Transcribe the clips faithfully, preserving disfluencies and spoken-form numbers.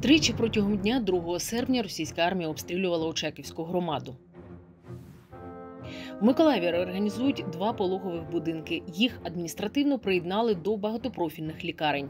Тричі протягом дня другого серпня російська армія обстрілювала Очаківську громаду. В Миколаєві реорганізують два пологових будинки. Їх адміністративно приєднали до багатопрофільних лікарень.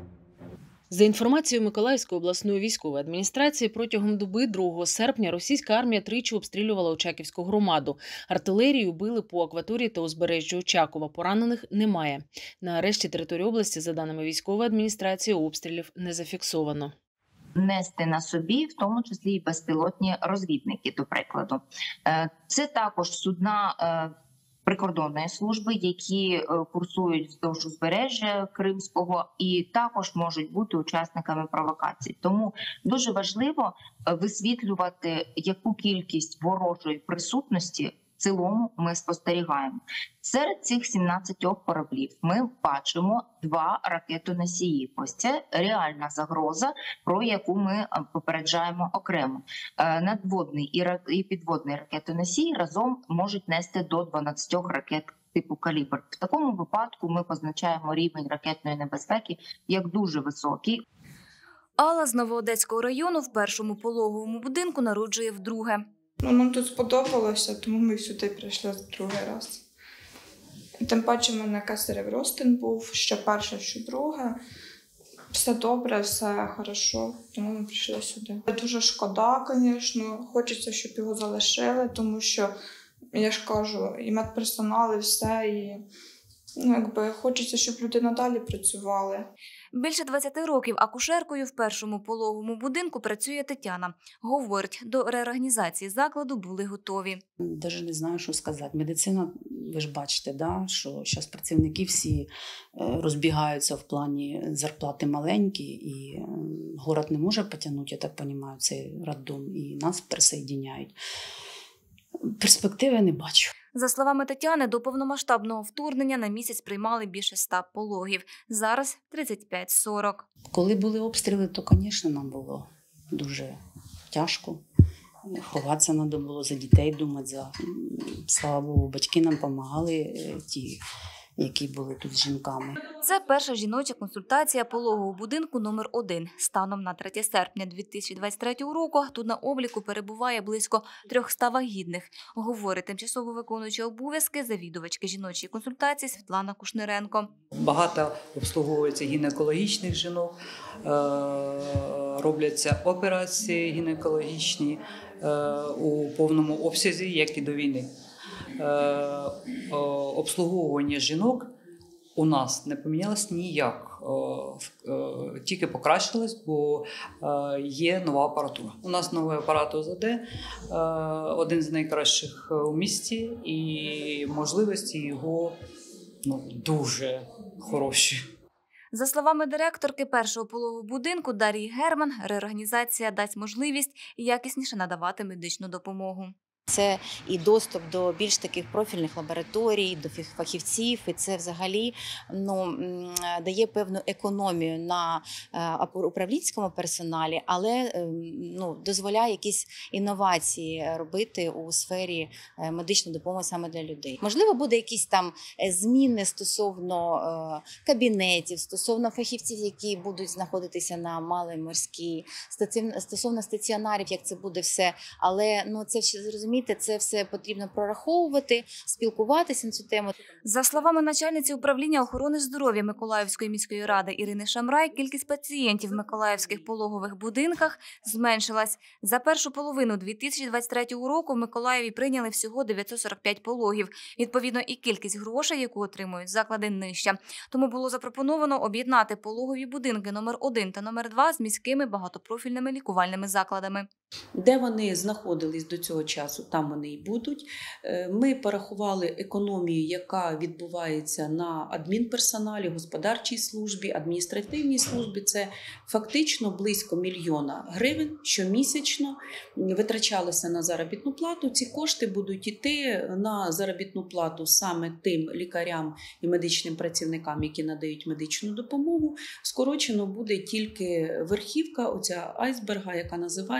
За інформацією Миколаївської обласної військової адміністрації, протягом доби другого серпня російська армія тричі обстрілювала Очаківську громаду. Артилерію били по акваторії та узбережжю Очакова. Поранених немає. На решті території області, за даними військової адміністрації, обстрілів не зафіксовано. Нести на собі, в тому числі і безпілотні розвідники, до прикладу. Це також судна прикордонної служби, які курсують вздовж узбережжя Кримського і також можуть бути учасниками провокацій. Тому дуже важливо висвітлювати, яку кількість ворожої присутності в цілому ми спостерігаємо. Серед цих сімнадцяти кораблів ми бачимо два ракетоносії. Ось це реальна загроза, про яку ми попереджаємо окремо. Надводний і підводний ракетоносій разом можуть нести до дванадцяти ракет типу «Калібр». В такому випадку ми позначаємо рівень ракетної небезпеки як дуже високий. Алла з Новоодеського району в першому пологовому будинку народжує вдруге. Ну, нам тут сподобалося, тому ми сюди прийшли другий раз. Тим паче в мене кесарів розтин був, що перше, що друге. Все добре, все хорошо, тому ми прийшли сюди. Дуже шкода, звісно, хочеться, щоб його залишили, тому що, я ж кажу, і медперсонал, і все, і ну, якби, хочеться, щоб люди надалі працювали. Більше двадцяти років акушеркою в першому пологовому будинку працює Тетяна. Говорить, до реорганізації закладу були готові. Навіть не знаю, що сказати. Медицина, ви ж бачите, да, що зараз працівники всі розбігаються в плані зарплати маленькі, і город не може потягнути, я так розумію, цей роддом, і нас присоединяють. Перспективи не бачу. За словами Тетяни, до повномасштабного вторгнення на місяць приймали більше ста пологів. Зараз тридцять п'ять - сорок. Коли були обстріли, то, звісно, нам було дуже тяжко. Ховатися треба було, за дітей думати. За... Слава Богу, батьки нам допомагали, ті, які були тут з жінками. Це перша жіноча консультація пологового будинку номер один. Станом на третє серпня дві тисячі двадцять третього року тут на обліку перебуває близько трьохсот вагітних, говорить тимчасово виконуюча обов'язки завідувачки жіночої консультації Світлана Кушниренко. Багато обслуговується гінекологічних жінок, робляться операції гінекологічні у повному обсязі, як і до війни. Обслуговування жінок у нас не помінялось ніяк, тільки покращилось, бо є нова апаратура. У нас новий апарат О З Д, один з найкращих у місті, і можливості його ну, дуже хороші. За словами директорки першого пологового будинку Дар'ї Герман, реорганізація дасть можливість якісніше надавати медичну допомогу. Це і доступ до більш таких профільних лабораторій, до фахівців, і це взагалі ну, дає певну економію на управлінському персоналі, але ну, дозволяє якісь інновації робити у сфері медичної допомоги саме для людей. Можливо, буде якісь там зміни стосовно кабінетів, стосовно фахівців, які будуть знаходитися на Маломорській, стосовно стаціонарів, як це буде все, але ну, це ще зрозуміло. Це все потрібно прораховувати, спілкуватися на цю тему. За словами начальниці управління охорони здоров'я Миколаївської міської ради Ірини Шамрай, кількість пацієнтів в миколаївських пологових будинках зменшилась. За першу половину дві тисячі двадцять третього року в Миколаєві прийняли всього дев'ятсот сорок п'ять пологів. Відповідно, і кількість грошей, яку отримують заклади, нижча. Тому було запропоновано об'єднати пологові будинки номер один та номер два з міськими багатопрофільними лікувальними закладами. Де вони знаходились до цього часу, там вони і будуть. Ми порахували економію, яка відбувається на адмінперсоналі, господарчій службі, адміністративній службі. Це фактично близько мільйона гривень щомісячно витрачалося на заробітну плату. Ці кошти будуть йти на заробітну плату саме тим лікарям і медичним працівникам, які надають медичну допомогу. Скорочено буде тільки верхівка, оця айсберга, яка називається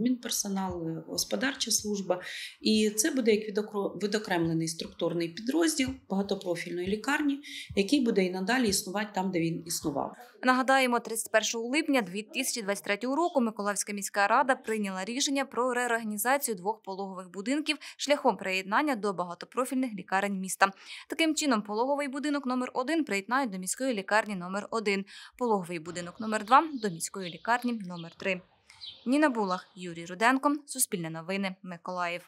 адмінперсонал, господарча служба. І це буде як відокремлений структурний підрозділ багатопрофільної лікарні, який буде і надалі існувати там, де він існував. Нагадаємо, тридцять першого липня дві тисячі двадцять третього року Миколаївська міська рада прийняла рішення про реорганізацію двох пологових будинків шляхом приєднання до багатопрофільних лікарень міста. Таким чином, пологовий будинок номер один приєднають до міської лікарні номер один, пологовий будинок номер два до міської лікарні номер три. Ніна Булах, Юрій Руденко, Суспільне новини, Миколаїв.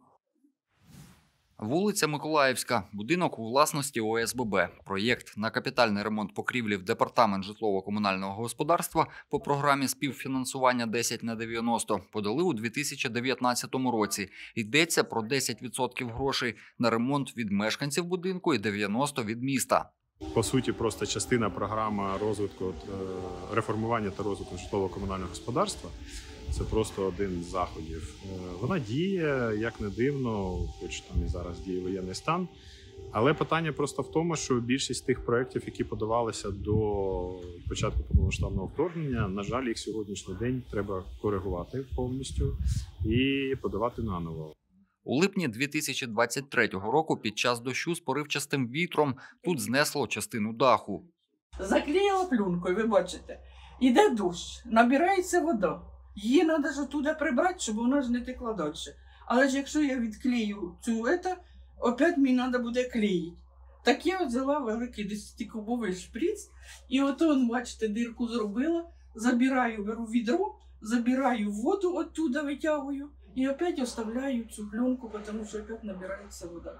Вулиця Миколаївська. Будинок у власності О С Б Б. Проєкт на капітальний ремонт покрівлі в департамент житлово-комунального господарства по програмі співфінансування десять на дев'яносто подали у дві тисячі дев'ятнадцятому році. Йдеться про десять відсотків грошей на ремонт від мешканців будинку і дев'яносто відсотків від міста. По суті, просто частина програми розвитку, реформування та розвитку житлово-комунального господарства. Це просто один з заходів. Вона діє, як не дивно, хоч там і зараз діє воєнний стан. Але питання просто в тому, що більшість тих проєктів, які подавалися до початку повномасштабного вторгнення, на жаль, їх сьогоднішній день треба коригувати повністю і подавати наново. У липні дві тисячі двадцять третього року під час дощу з поривчастим вітром тут знесло частину даху. Заклеїла пленкою, ви бачите. Іде дощ, набирається вода. Її треба ж туди прибрати, щоб вона ж не текла далі. Але ж якщо я відклею цю, це, опять мені треба буде клеїти. Так я взяла великий десятикубовий шприц, і ото, бачите, дирку зробила, забираю, беру відро, забираю воду, оттуда витягую, і опять оставляю цю пленку, тому що опять набирається вода.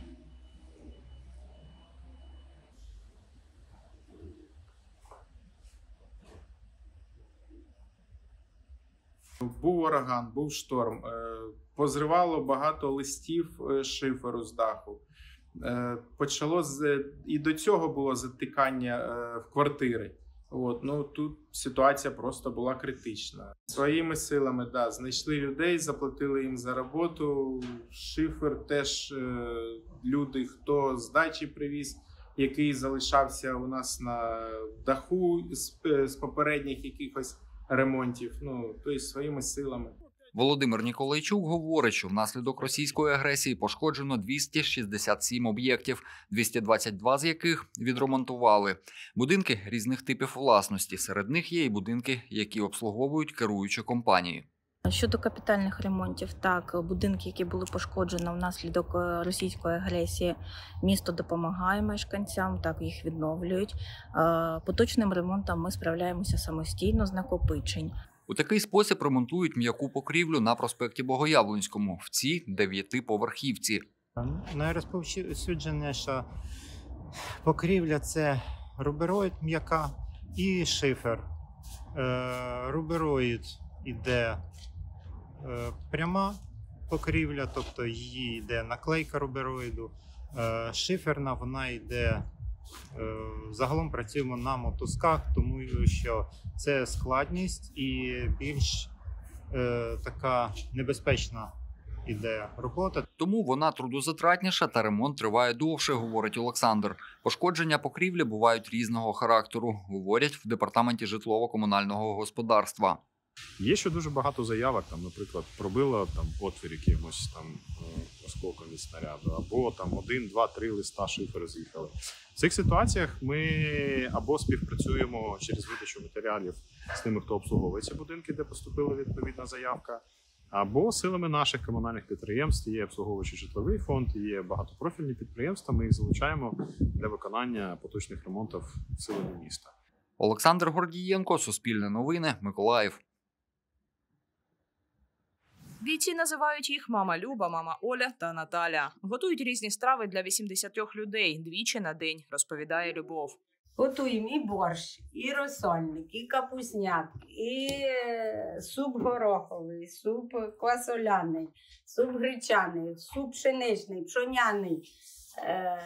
Був ураган, був шторм, позривало багато листів шиферу з даху. Почало з... і до цього було затикання в квартири. От, ну, тут ситуація просто була критична. Своїми силами, да, знайшли людей, заплатили їм за роботу. Шифер теж люди, хто з дачі привіз, який залишався у нас на даху з, з попередніх якихось ремонтів, ну, тобто своїми силами. Володимир Ніколайчук говорить, що внаслідок російської агресії пошкоджено двісті шістдесят сім об'єктів, двісті двадцять два з яких відремонтували. Будинки різних типів власності. Серед них є і будинки, які обслуговують керуючі компанії. Щодо капітальних ремонтів, так, будинки, які були пошкоджені внаслідок російської агресії, місто допомагає мешканцям, так, їх відновлюють. Поточним ремонтом ми справляємося самостійно з накопичень. У такий спосіб ремонтують м'яку покрівлю на проспекті Богоявленському в цій дев'ятиповерхівці. Найрозповсюдженіша покрівля – це рубероїд м'яка і шифер. Рубероїд іде пряма покрівля, тобто її йде наклейка рубероїду. Шиферна, вона йде, загалом працюємо на мотузках, тому що це складність і більш е, така небезпечна іде робота. Тому вона трудозатратніша та ремонт триває довше, говорить Олександр. Пошкодження покрівлі бувають різного характеру, говорять в департаменті житлово-комунального господарства. Є ще дуже багато заявок, там, наприклад, пробило там отвір якимось там осколком від снаряду, або там один, два, три листа шиферу з'їхали. В цих ситуаціях ми або співпрацюємо через видачу матеріалів з тими, хто обслуговує ці будинки, де поступила відповідна заявка, або силами наших комунальних підприємств, є обслуговуючий житловий фонд, є багатопрофільні підприємства, ми їх залучаємо для виконання поточних ремонтів силами міста. Олександр Гордієнко, Суспільне новини, Миколаїв. Бійці називають їх мама Люба, мама Оля та Наталя. Готують різні страви для вісімдесят людей двічі на день, розповідає Любов. Готуємо і борщ, і розсольник, і капусняк, і суп гороховий, суп квасоляний, суп гречаний, суп пшеничний, пшоняний, е-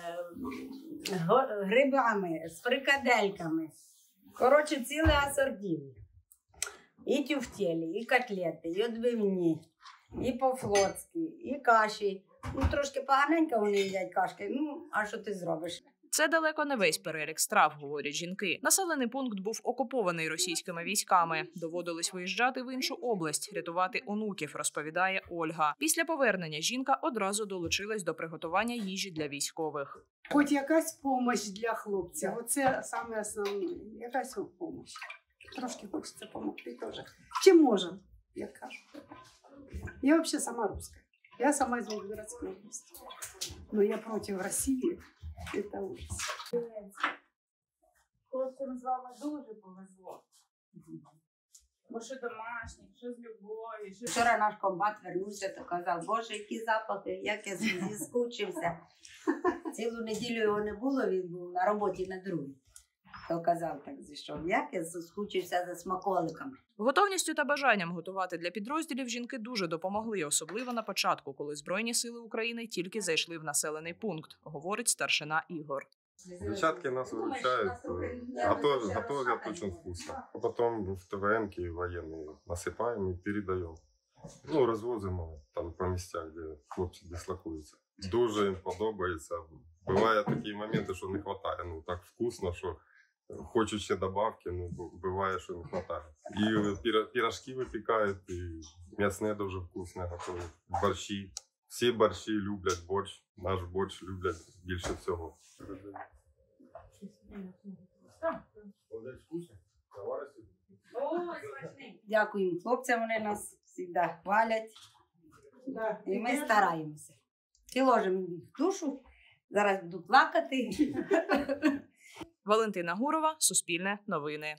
грибами, з фрикадельками. Коротше, ціле асортів. І тюфтелі, і котлети, і відбивні, і по-флотськи, і каші. Ну, трошки поганенько вони їдять кашки, ну, а що ти зробиш? Це далеко не весь перелік страв, говорять жінки. Населений пункт був окупований російськими військами. Доводилось виїжджати в іншу область, рятувати онуків, розповідає Ольга. Після повернення жінка одразу долучилась до приготування їжі для військових. Хоч якась допомога для хлопців, оце саме основне, якась допомога. Трошки хочеться допомогти теж. Чим можемо, як кажуть. Я взагалі сама русская. Я сама из Волгоградской области. Но я против Росії. Це ужас. Хлопцям з вами дуже повезло. Бо що домашнє, що з любов'ю. Що... Вчора наш комбат вернувся та казав, боже, які запахи, як я зіскучився. Цілу неділю його не було, він був на роботі на другій. То казав так, зійшов, як я скучився за смаколиками. Готовністю та бажанням готувати для підрозділів жінки дуже допомогли, особливо на початку, коли Збройні сили України тільки зайшли в населений пункт, говорить старшина Ігор. Дівчатки нас выручают, готовят, готовят очень вкусно. А потом в ТВМ-ки военные насыпаем и передаем. Ну, розвозимо там по місцях, де хлопці дислокуються. Дуже їм подобається. Бувають такі моменти, що не вистачає. Ну, так вкусно, що хочуть ще добавки, ну, буває, що не вистачає. І пирожки випікають, і м'ясне дуже вкусне готують, борщі. Всі борщі люблять борщ, наш борщ люблять більше всього. Дякуємо хлопцям, вони нас завжди хвалять. І ми стараємося. І ложимо їх в душу, зараз буду плакати. Валентина Гурова, Суспільне новини.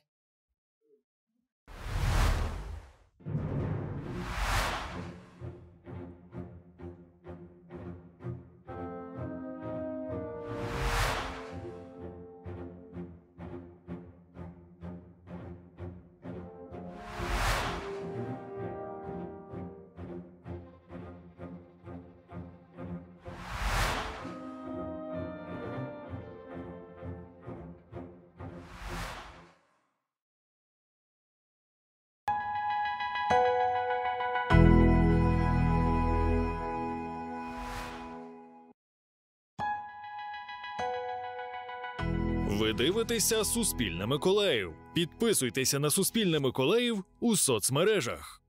Ви дивитеся Суспільне Миколаїв. Підписуйтеся на Суспільне Миколаїв у соцмережах.